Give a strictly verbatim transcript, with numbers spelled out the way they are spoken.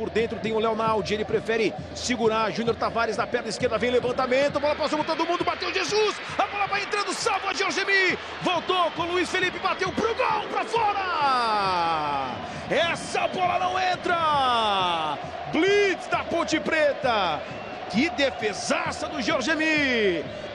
por dentro tem o Leonaldi, ele prefere segurar. Júnior Tavares na perna esquerda, vem levantamento, bola passou por todo mundo, bateu Jesus, a bola vai entrando, salva Georgemi, voltou com o Luiz Felipe, bateu pro gol, pra fora! Essa bola não entra! Blitz da Ponte Preta, que defesaça do Georgemi!